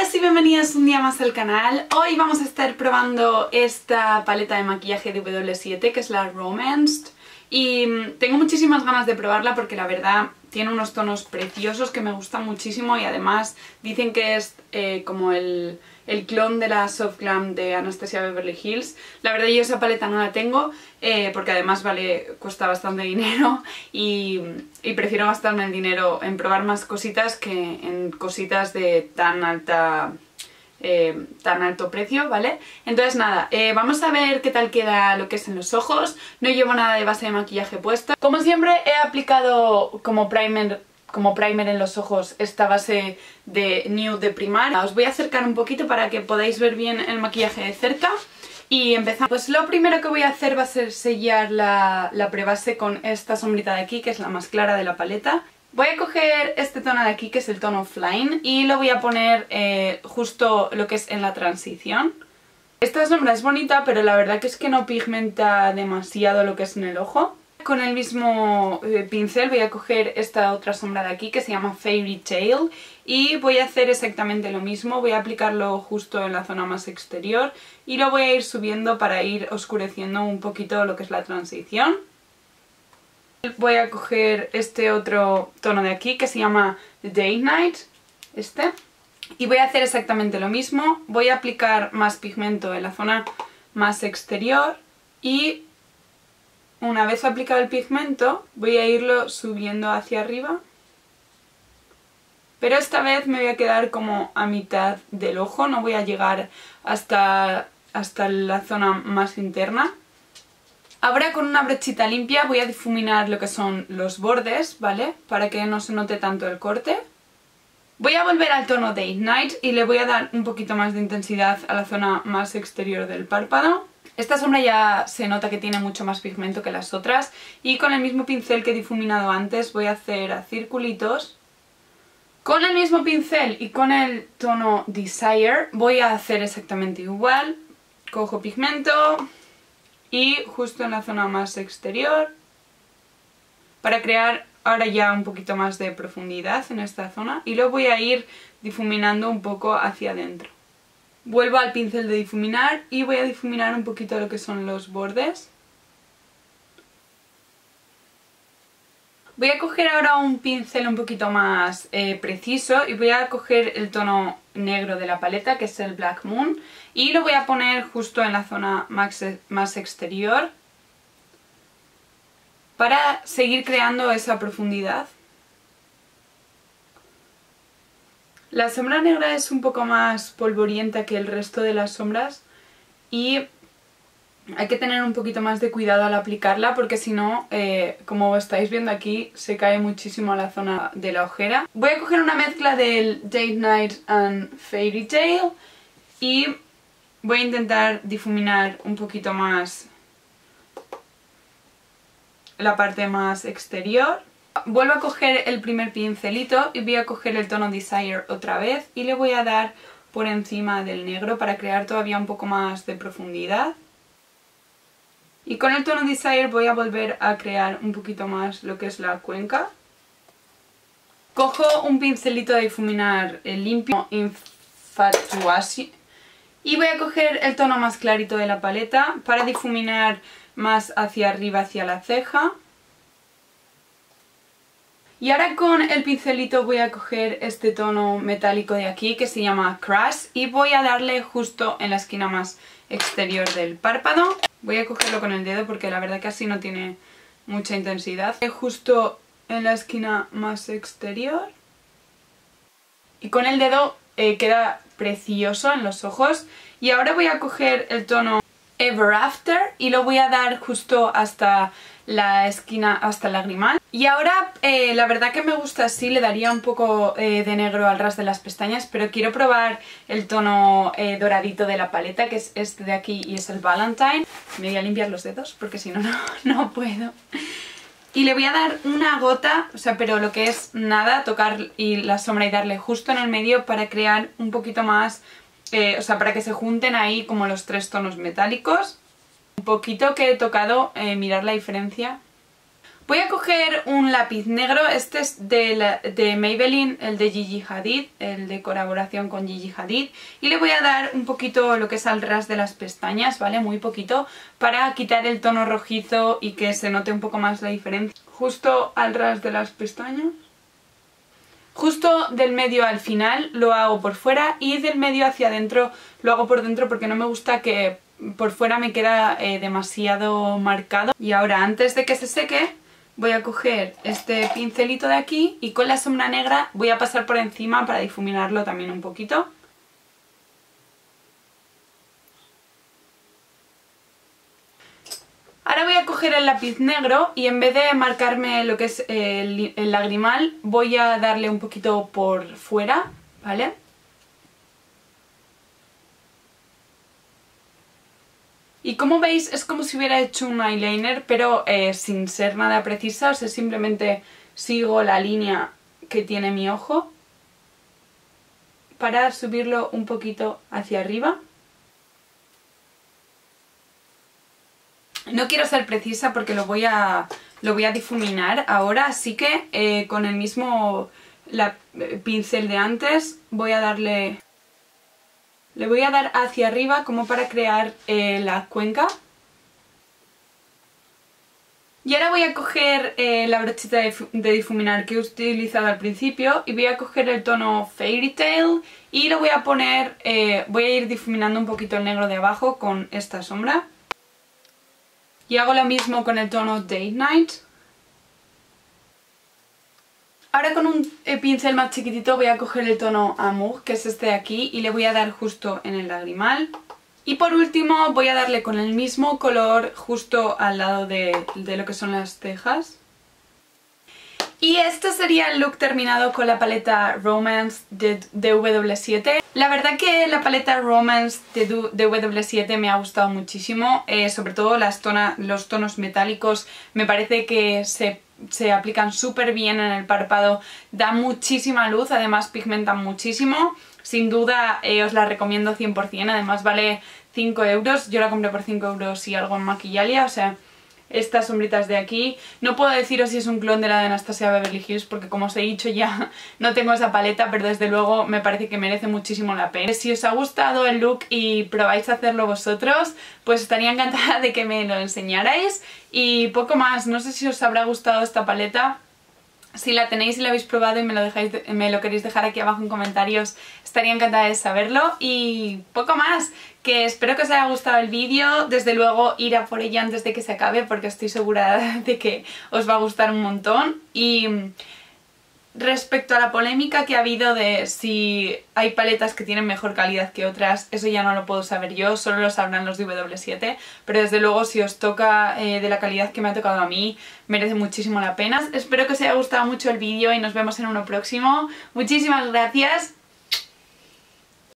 Bienvenidos y bienvenidas un día más al canal. Hoy vamos a estar probando esta paleta de maquillaje de W7 que es la Romanced y tengo muchísimas ganas de probarla porque la verdad tiene unos tonos preciosos que me gustan muchísimo y además dicen que es como el clon de la Soft Glam de Anastasia Beverly Hills. La verdad yo esa paleta no la tengo porque además cuesta bastante dinero y prefiero gastarme el dinero en probar más cositas que en cositas de tan alto precio, ¿vale? Entonces nada, vamos a ver qué tal queda lo que es en los ojos. No llevo nada de base de maquillaje puesta. Como siempre he aplicado como primer en los ojos esta base de Nude de Primark. Os voy a acercar un poquito para que podáis ver bien el maquillaje de cerca. Y empezamos. Pues lo primero que voy a hacer va a ser sellar la prebase con esta sombrita de aquí, que es la más clara de la paleta. Voy a coger este tono de aquí, que es el tono Flying, y lo voy a poner justo lo que es en la transición. Esta sombra es bonita, pero la verdad que es que no pigmenta demasiado lo que es en el ojo. Con el mismo pincel voy a coger esta otra sombra de aquí que se llama Fairy Tale y voy a hacer exactamente lo mismo. Voy a aplicarlo justo en la zona más exterior y lo voy a ir subiendo para ir oscureciendo un poquito lo que es la transición. Voy a coger este otro tono de aquí que se llama Day Night, y voy a hacer exactamente lo mismo. Voy a aplicar más pigmento en la zona más exterior y una vez aplicado el pigmento voy a irlo subiendo hacia arriba, pero esta vez me voy a quedar como a mitad del ojo, no voy a llegar hasta la zona más interna. Ahora con una brochita limpia voy a difuminar lo que son los bordes, ¿vale? Para que no se note tanto el corte. Voy a volver al tono Day Night y le voy a dar un poquito más de intensidad a la zona más exterior del párpado. Esta sombra ya se nota que tiene mucho más pigmento que las otras y con el mismo pincel que he difuminado antes voy a hacer circulitos. Con el mismo pincel y con el tono Desire voy a hacer exactamente igual. Cojo pigmento y justo en la zona más exterior para crear ahora ya un poquito más de profundidad en esta zona y lo voy a ir difuminando un poco hacia adentro. Vuelvo al pincel de difuminar y voy a difuminar un poquito lo que son los bordes. Voy a coger ahora un pincel un poquito más preciso y voy a coger el tono negro de la paleta, que es el Black Moon, y lo voy a poner justo en la zona más exterior para seguir creando esa profundidad. La sombra negra es un poco más polvorienta que el resto de las sombras y hay que tener un poquito más de cuidado al aplicarla porque si no, como estáis viendo aquí, se cae muchísimo a la zona de la ojera. Voy a coger una mezcla del Day Night and Fairy Tale y voy a intentar difuminar un poquito más la parte más exterior. Vuelvo a coger el primer pincelito y voy a coger el tono Desire otra vez y le voy a dar por encima del negro para crear todavía un poco más de profundidad. Y con el tono Desire voy a volver a crear un poquito más lo que es la cuenca. Cojo un pincelito de difuminar limpio, Infatuation, y voy a coger el tono más clarito de la paleta para difuminar más hacia arriba, hacia la ceja. Y ahora con el pincelito voy a coger este tono metálico de aquí que se llama Crash y voy a darle justo en la esquina más exterior del párpado. Voy a cogerlo con el dedo porque la verdad que así no tiene mucha intensidad. Justo en la esquina más exterior. Y con el dedo queda precioso en los ojos. Y ahora voy a coger el tono Ever After y lo voy a dar justo hasta la esquina, hasta el lagrimal. Y ahora la verdad que me gusta así, le daría un poco de negro al ras de las pestañas, pero quiero probar el tono doradito de la paleta, que es este de aquí y es el Valentine. Me voy a limpiar los dedos porque si no, no puedo. Y le voy a dar una gota, o sea, pero lo que es nada, tocar y la sombra y darle justo en el medio para crear un poquito más, o sea, para que se junten ahí como los tres tonos metálicos. Un poquito que he tocado, mirar la diferencia. Voy a coger un lápiz negro, este es de Maybelline, el de Gigi Hadid, el de colaboración con Gigi Hadid, y le voy a dar un poquito lo que es al ras de las pestañas, ¿vale? Muy poquito, para quitar el tono rojizo y que se note un poco más la diferencia. Justo al ras de las pestañas. Justo del medio al final lo hago por fuera y del medio hacia adentro lo hago por dentro porque no me gusta que por fuera me queda demasiado marcado. Y ahora, antes de que se seque, voy a coger este pincelito de aquí y con la sombra negra voy a pasar por encima para difuminarlo también un poquito. Ahora voy a coger el lápiz negro y en vez de marcarme lo que es el lagrimal, voy a darle un poquito por fuera, ¿vale? Y como veis es como si hubiera hecho un eyeliner, pero sin ser nada precisa, o sea, simplemente sigo la línea que tiene mi ojo para subirlo un poquito hacia arriba. No quiero ser precisa porque lo voy a difuminar ahora, así que con el mismo pincel de antes voy a darle... Le voy a dar hacia arriba como para crear la cuenca. Y ahora voy a coger la brochita de difuminar que he utilizado al principio y voy a coger el tono Fairy Tail y lo voy a poner, voy a ir difuminando un poquito el negro de abajo con esta sombra. Y hago lo mismo con el tono Date Night. Ahora con un pincel más chiquitito voy a coger el tono Amour, que es este de aquí, y le voy a dar justo en el lagrimal. Y por último voy a darle con el mismo color justo al lado de lo que son las cejas. Y este sería el look terminado con la paleta Romance de W7. La verdad que la paleta Romance de W7 me ha gustado muchísimo, sobre todo los tonos metálicos me parece que se aplican súper bien en el párpado, da muchísima luz, además pigmentan muchísimo. Sin duda os la recomiendo 100%, además vale 5 euros, yo la compré por 5 euros y algo en Maquillalia, o sea... Estas sombritas de aquí, no puedo deciros si es un clon de la de Anastasia Beverly Hills porque como os he dicho ya no tengo esa paleta, pero desde luego me parece que merece muchísimo la pena. Si os ha gustado el look y probáis a hacerlo vosotros, pues estaría encantada de que me lo enseñarais. Y poco más, no sé si os habrá gustado esta paleta. Si la tenéis y la habéis probado y me lo queréis dejar aquí abajo en comentarios, estaría encantada de saberlo. Y poco más, que espero que os haya gustado el vídeo. Desde luego ir a por ella antes de que se acabe porque estoy segura de que os va a gustar un montón. Y respecto a la polémica que ha habido de si hay paletas que tienen mejor calidad que otras, eso ya no lo puedo saber yo, solo lo sabrán los de W7, pero desde luego si os toca de la calidad que me ha tocado a mí, merece muchísimo la pena. Espero que os haya gustado mucho el vídeo y nos vemos en uno próximo. Muchísimas gracias.